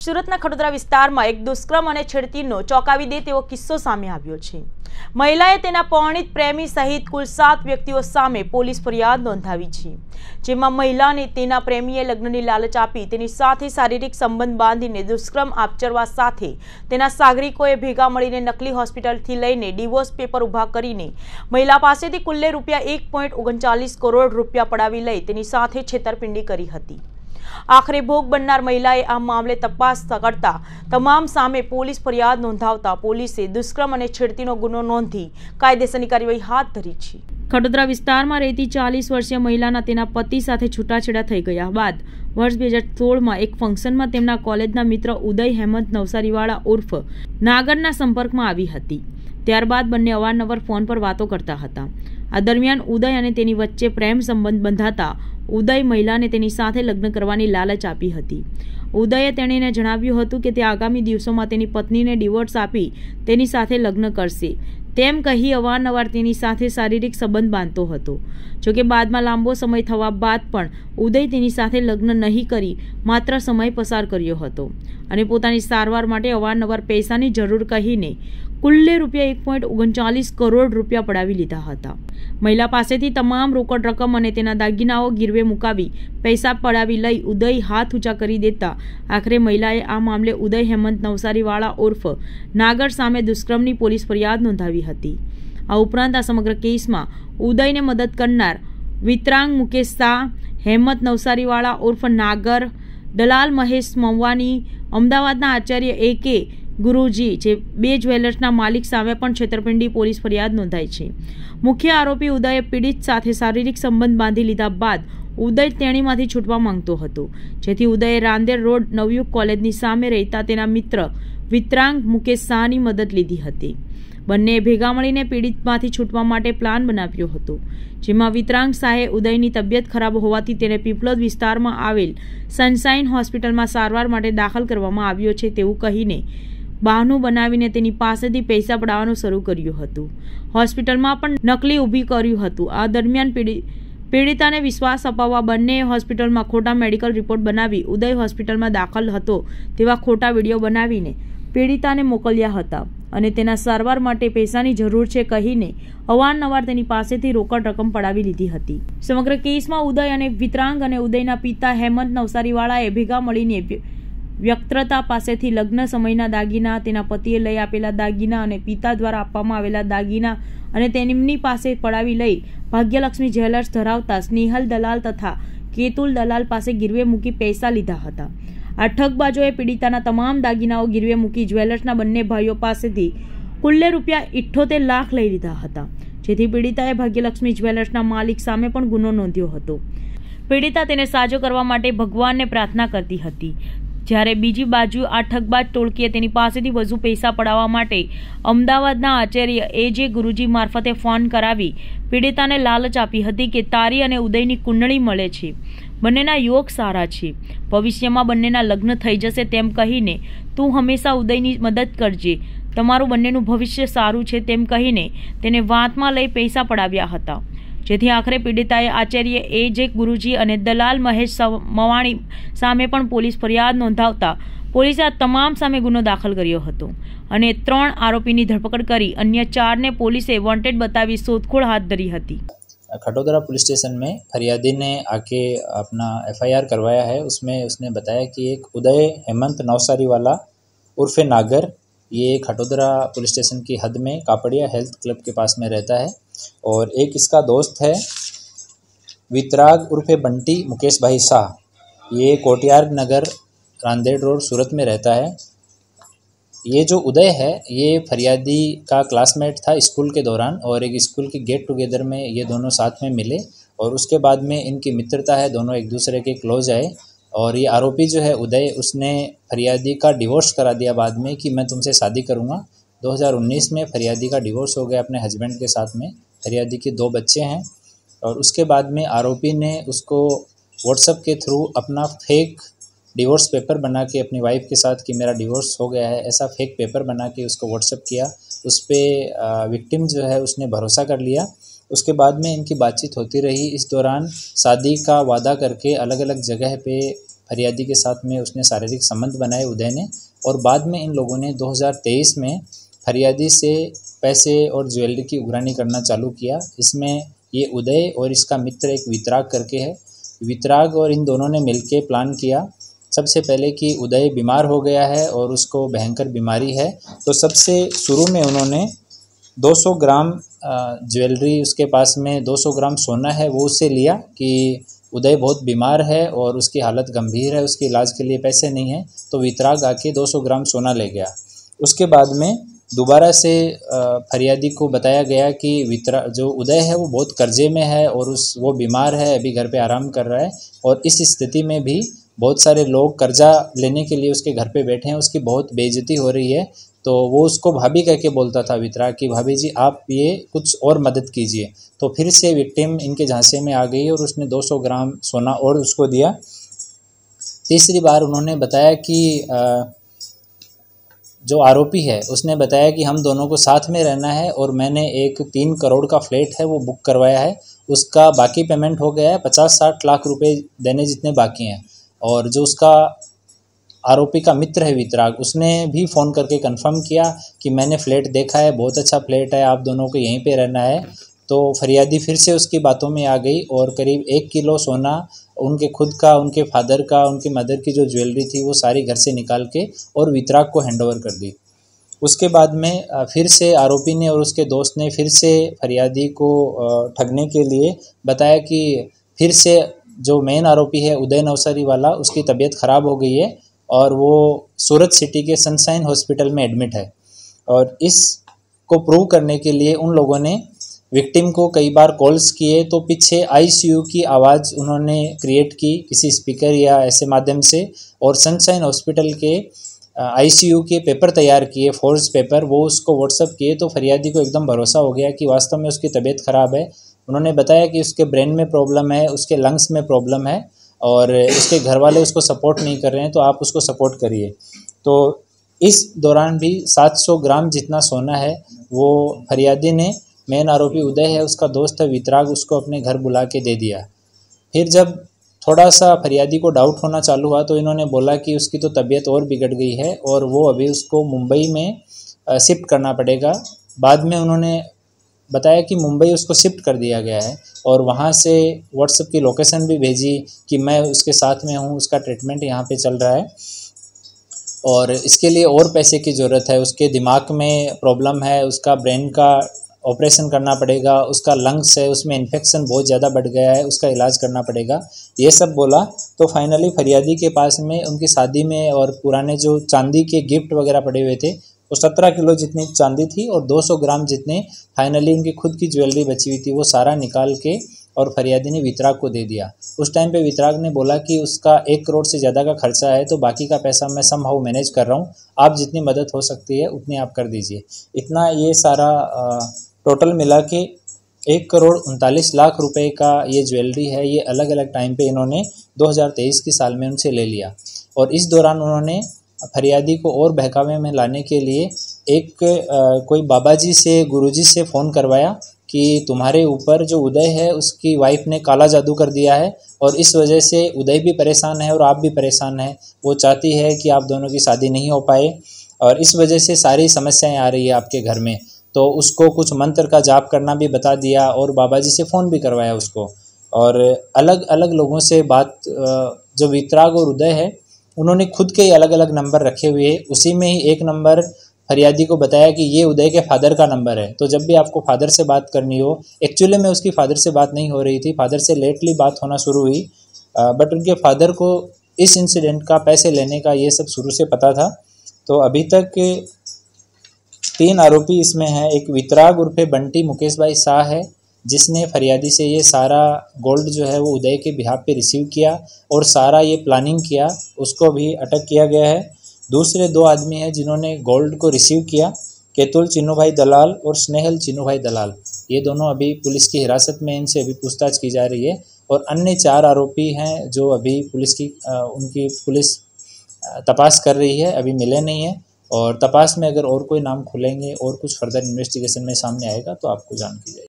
સુરતના ખડોદરા વિસ્તારમાં એક દુષ્કર્મ અને છેડતીનો ચોંકાવી દે તેવો કિસ્સો સામે આવ્યો છે। મહિલાએ તેના પરણિત પ્રેમી સહિત કુલ 7 વ્યક્તિઓ સામે પોલીસ ફરિયાદ નોંધાવી છે, જેમાં મહિલાને તેના પ્રેમીએ લગ્નની લાલચ આપી તેની સાથે શારીરિક સંબંધ બાંધીને દુષ્કર્મ આચરવા સાથે તેના સાગરિકોએ ભેગા મળીને નકલી હોસ્પિટલથી લઈને ડિવોર્સ પેપર ઊભા કરીને મહિલા પાસેથી કુલ્લે ₹1.39 કરોડ પડાવી લઈ તેની સાથે છેતરપિંડી કરી હતી। आखिरे भोग बननार महिलाए आ मामले तपास करता तमाम सामे पोलीस फरियाद नोंधावता पोलीसे दुष्कर्म और छेड़तीनो गुनो नोंधी कायदेसरनी कार्यवाही हाथ धरी छे। खडोदरा विस्तारमां रहती 40 वर्षीय महिलाना तेना पति साथे छूटाछेड़ा थई गया बाद वर्ष 2016 में एक फंक्शन में तेमना कॉलेजना मित्र उदय हेमंत नवसारीवाळा उर्फ नागरना संपर्कमां आवी हती। त्यारबाद बंने अवारनवार फोन पर वातो करता हता। आ दरमियान उदय अने तेनी वच्चे प्रेम संबंध बंधाता उदय महिलाने तेनी साथे लग्न करवानी लालच आपी हती। उदये तेणीने जणाव्युं हतुं के ते आगामी दिवसोमां तेनी पत्नीने डिवोर्स आपी तेनी साथे लग्न करशे तेम कही अवारनवार तेनी साथे शारीरिक संबंध बांधतो हतो। जो कि बादमां लांबो समय थवा बाद पण उदय तेनी साथे लग्न नहीं करी मात्र समय पसार कर्यो हतो अने पोतानी सारवार माटे अवारनवार पैसानी जरूर कहीने कुल्ले ₹1.39 करोड़ पડાવી લીધા હતા। મહિલા પાસેથી તમામ રોકડ રકમ અને તેના દાગીનાઓ ગીરવે મુકાવી પૈસા પડાવી લઈ ઉદય હાથ ઊંચા કરી દેતા આખરે મહિલાએ આ મામલે ઉદય હેમંત નવસારીવાળા ઉર્ફ નાગર સામે દુષ્કર્મની પોલીસ ફરિયાદ નોંધાવી હતી। આ ઉપરાંત આ સમગ્ર કેસમાં ઉદયને મદદ કરનાર વિતરાંગ મુકેશ શાહ, હેમંત નવસારીવાળા ઉર્ફ નાગર, દલાલ મહેશ મવવાની, અમદાવાદના આચાર્ય AK गुरुजी जे 2 ज्वेलर्सना मालिक सामे पण छेतरपिंडी पोलीस फरियाद नोंधाई छे। मुख्य आरोपी उदये पीड़ित साथे शारीरिक संबंध बांधी लीधा बाद उदय तेणीमांथी छूटवा मांगतो हतो, जेथी उदये रांदेर रोड नवयुग कॉलेजनी सामे रहता तेना मित्र वितरांग मुकेश शाहनी मदद लीधी हती। बंने भेगा मळीने पीड़ितमांथी छूटवा माटे प्लान बनाव्यो हतो, जेमां वितरांग शाहे उदयनी तबियत खराब होवाथी तेने पीपलोद विस्तारमां आवेल सनशाइन होस्पिટલમાં सारवार माटे दाखल करवामां આવ્યો છે તેવું કહીને બહાનું બનાવીને તેની પાસેથી પૈસા પડાવવાનું શરૂ કર્યું હતું। હોસ્પિટલમાં પણ નકલી ઊભી કર્યું હતું। આ દરમિયાન પીડિતાને વિશ્વાસ અપાવવા બંને હોસ્પિટલમાં ખોટા મેડિકલ રિપોર્ટ બનાવી ઉદય હોસ્પિટલમાં દાખલ હતો તેવા ખોટા વિડીયો બનાવીને પીડિતાને મોકલ્યા હતા અને તેના સારવાર માટે પૈસાની જરૂર છે કહીને અવારનવાર તેની પાસેથી રોકડ રકમ પડાવી લીધી હતી। સમગ્ર કેસમાં ઉદય અને વિતરાંગ અને ઉદયના પિતા હેમંત નવસારીવાળાએ ભેગા મળીને व्यक्त्रता पासेथी लग्न समयना दागीना, तेना पतिए लई आपेला दागीना अने पिता द्वारा आपवामां आवेला दागीना अने तेमनी पासे पडावी लई भाग्यलक्ष्मी ज्वेलर्स धरावता स्नेहल दलाल तथा केतुल दलाल पासे गिरवे मूकी पैसा लीधा हता। आ ठगबाजोए पीड़िताना तमाम दागीनाओ गिरवे मूकी ज्वेलर्सना बंने भाईओ पासेथी कुल्ले ₹78 लाख लई लीधा हता, जेथी पीड़िताए भाग्यलक्ष्मी ज्वेलर्सना मालिक सामे पण गुनो नोंध्यो हतो। पीड़िता तेने साजो करवा माटे भगवानने प्रार्थना करती हती, જ્યારે બીજી બાજુ આ ઠગબાજ ટોળકીએ તેની પાસેથી વધુ પૈસા પડાવવા માટે અમદાવાદના આચાર્ય AJ ગુરુજી મારફતે ફોન કરાવી પીડિતાને લાલચ આપી હતી કે તારી અને ઉદયની કુંડળી મળે છે, બંનેના યોગ સારા છે, ભવિષ્યમાં બંનેના લગ્ન થઈ જશે તેમ કહીને તું હંમેશા ઉદયની મદદ કરજે, તમારું બંનેનું ભવિષ્ય સારું છે તેમ કહીને તેને વાતમાં લઈ પૈસા પડાવ્યા હતા। જેથી આખરે પીડિતાએ આચાર્ય AJ ગુરુજી અને દલાલ મહેશ મવાણી સામે પણ પોલીસ ફરિયાદ નોંધાવતા પોલીસે આ તમામ સામે ગુનો દાખલ કર્યો હતો અને 3 આરોપીની ધરપકડ કરી अन्य 4 ने પોલીસે વોન્ટેડ बतावी शोधखोळ हाथ धरी હતી। खटोदरा पुलिस स्टेशन में फरियादी ने आके अपना FIR करवाया है। उसमें उसने बताया कि एक उदय हेमंत नवसारी वाला उर्फ नागर ये खटोदरा पुलिस स्टेशन की हद में कापड़िया हेल्थ क्लब के पास में रहता है और एक इसका दोस्त है वितराग उर्फे बंटी मुकेश भाई शाह, ये कोटियार नगर रांदेर रोड सूरत में रहता है। ये जो उदय है ये फरियादी का क्लासमेट था स्कूल के दौरान और एक स्कूल की गेट टुगेदर में ये दोनों साथ में मिले और उसके बाद में इनकी मित्रता है, दोनों एक दूसरे के क्लोज आए और ये आरोपी जो है उदय उसने फरियादी का डिवोर्स करा दिया बाद में कि मैं तुमसे शादी करूँगा। 2019 में फरियादी का डिवोर्स हो गया अपने हस्बैंड के साथ में। फरियादी के 2 बच्चे हैं और उसके बाद में आरोपी ने उसको व्हाट्सएप के थ्रू अपना फेक डिवोर्स पेपर बना के अपनी वाइफ के साथ कि मेरा डिवोर्स हो गया है ऐसा फेक पेपर बना के उसको व्हाट्सएप किया। उस पर विक्टिम जो है उसने भरोसा कर लिया। उसके बाद में इनकी बातचीत होती रही। इस दौरान शादी का वादा करके अलग अलग जगह पे फरियादी के साथ में उसने शारीरिक संबंध बनाए उदय ने, और बाद में इन लोगों ने 2023 में फरियादी से पैसे और ज्वेलरी की उगरानी करना चालू किया। इसमें ये उदय और इसका मित्र एक वितराग करके है। वितराग और इन दोनों ने मिलके प्लान किया सबसे पहले कि उदय बीमार हो गया है और उसको भयंकर बीमारी है, तो सबसे शुरू में उन्होंने 200 ग्राम ज्वेलरी, उसके पास में 200 ग्राम सोना है, वो उससे लिया कि उदय बहुत बीमार है और उसकी हालत गंभीर है, उसके इलाज के लिए पैसे नहीं है, तो वितराग आके 200 ग्राम सोना ले गया। उसके बाद में दोबारा से फरियादी को बताया गया कि जो उदय है वो बहुत कर्जे में है और वो बीमार है, अभी घर पे आराम कर रहा है, और इस स्थिति में भी बहुत सारे लोग कर्जा लेने के लिए उसके घर पे बैठे हैं, उसकी बहुत बेइज्जती हो रही है। तो वो उसको भाभी कह के बोलता था वितराग कि भाभी जी आप ये कुछ और मदद कीजिए। तो फिर से विक्टिम इनके झांसे में आ गई और उसने 200 ग्राम सोना और उसको दिया। तीसरी बार उन्होंने बताया कि जो आरोपी है उसने बताया कि हम दोनों को साथ में रहना है और मैंने एक 3 करोड़ का फ्लैट है वो बुक करवाया है, उसका बाकी पेमेंट हो गया है, 50-60 लाख रुपए देने जितने बाकी हैं। और जो उसका आरोपी का मित्र है वितराग, उसने भी फ़ोन करके कंफर्म किया कि मैंने फ्लैट देखा है, बहुत अच्छा फ्लैट है, आप दोनों को यहीं पे रहना है। तो फरियादी फिर से उसकी बातों में आ गई और करीब 1 किलो सोना, उनके खुद का, उनके फादर का, उनके मदर की जो ज्वेलरी थी वो सारी घर से निकाल के और वितराग को हैंडओवर कर दी। उसके बाद में फिर से आरोपी ने और उसके दोस्त ने फिर से फरियादी को ठगने के लिए बताया कि फिर से जो मेन आरोपी है उदय नवसारी वाला, उसकी तबीयत ख़राब हो गई है और वो सूरत सिटी के सनशाइन हॉस्पिटल में एडमिट है। और इसको प्रूव करने के लिए उन लोगों ने विक्टिम को कई बार कॉल्स किए, तो पीछे आईसीयू की आवाज़ उन्होंने क्रिएट की किसी स्पीकर या ऐसे माध्यम से, और सनशाइन हॉस्पिटल के आईसीयू के पेपर तैयार किए, फोर्स पेपर, वो उसको व्हाट्सअप किए। तो फरियादी को एकदम भरोसा हो गया कि वास्तव में उसकी तबीयत ख़राब है। उन्होंने बताया कि उसके ब्रेन में प्रॉब्लम है, उसके लंग्स में प्रॉब्लम है और उसके घर वाले उसको सपोर्ट नहीं कर रहे हैं, तो आप उसको सपोर्ट करिए। तो इस दौरान भी 700 ग्राम जितना सोना है वो फरियादी ने, मेन आरोपी उदय है, उसका दोस्त है वितराग, उसको अपने घर बुला के दे दिया। फिर जब थोड़ा सा फरियादी को डाउट होना चालू हुआ तो इन्होंने बोला कि उसकी तो तबीयत और बिगड़ गई है और वो अभी उसको मुंबई में शिफ्ट करना पड़ेगा। बाद में उन्होंने बताया कि मुंबई उसको शिफ्ट कर दिया गया है और वहाँ से व्हाट्सएप की लोकेशन भी भेजी कि मैं उसके साथ में हूँ, उसका ट्रीटमेंट यहाँ पे चल रहा है और इसके लिए और पैसे की ज़रूरत है, उसके दिमाग में प्रॉब्लम है, उसका ब्रेन का ऑपरेशन करना पड़ेगा, उसका लंग्स है उसमें इन्फेक्शन बहुत ज़्यादा बढ़ गया है, उसका इलाज करना पड़ेगा, ये सब बोला। तो फाइनली फरियादी के पास में उनकी शादी में और पुराने जो चांदी के गिफ्ट वगैरह पड़े हुए थे वो 17 किलो जितनी चांदी थी और 200 ग्राम जितने फाइनली उनकी खुद की ज्वेलरी बची हुई थी वो सारा निकाल के और फरियादी ने वितराग को दे दिया। उस टाइम पे वितराग ने बोला कि उसका 1 करोड़ से ज़्यादा का खर्चा है, तो बाकी का पैसा मैं समहाउ मैनेज कर रहा हूँ, आप जितनी मदद हो सकती है उतनी आप कर दीजिए। इतना ये सारा टोटल मिला के 1 करोड़ 39 लाख रुपए का ये ज्वेलरी है, ये अलग अलग टाइम पे इन्होंने 2023 की साल में उनसे ले लिया। और इस दौरान उन्होंने फरियादी को और बहकावे में लाने के लिए एक कोई बाबा जी से, गुरुजी से फ़ोन करवाया कि तुम्हारे ऊपर जो उदय है उसकी वाइफ ने काला जादू कर दिया है और इस वजह से उदय भी परेशान है और आप भी परेशान हैं। वो चाहती है कि आप दोनों की शादी नहीं हो पाए और इस वजह से सारी समस्याएं आ रही है आपके घर में। तो उसको कुछ मंत्र का जाप करना भी बता दिया और बाबा जी से फ़ोन भी करवाया उसको। और अलग अलग लोगों से बात, जो वितराग और उदय है उन्होंने खुद के अलग अलग नंबर रखे हुए, उसी में ही एक नंबर फरियादी को बताया कि ये उदय के फादर का नंबर है, तो जब भी आपको फादर से बात करनी हो, एक्चुअली में उसकी फादर से बात नहीं हो रही थी, फादर से लेटली बात होना शुरू हुई, बट उनके फादर को इस इंसिडेंट का, पैसे लेने का, ये सब शुरू से पता था। तो अभी तक 3 आरोपी इसमें हैं। एक वितराग उर्फे बंटी मुकेश भाई शाह है जिसने फरियादी से ये सारा गोल्ड जो है वो उदय के बिहाफ पे रिसीव किया और सारा ये प्लानिंग किया, उसको भी अटक किया गया है। दूसरे 2 आदमी हैं जिन्होंने गोल्ड को रिसीव किया, केतुल चिन्नू भाई दलाल और स्नेहल चिन्नू भाई दलाल, ये दोनों अभी पुलिस की हिरासत में, इनसे अभी पूछताछ की जा रही है। और अन्य 4 आरोपी हैं जो अभी उनकी पुलिस तपास कर रही है, अभी मिले नहीं है और तपास में अगर और कोई नाम खुलेंगे और कुछ फर्दर इन्वेस्टिगेशन में सामने आएगा तो आपको जान की जाएगी।